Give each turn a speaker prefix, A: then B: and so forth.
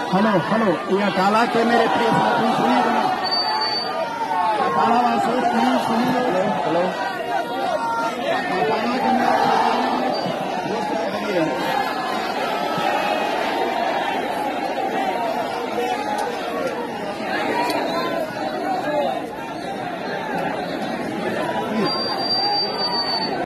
A: Hello hello यह काला के मेरे प्रिय साथी सुनिए, काला वासी सुनिए।
B: Hello hello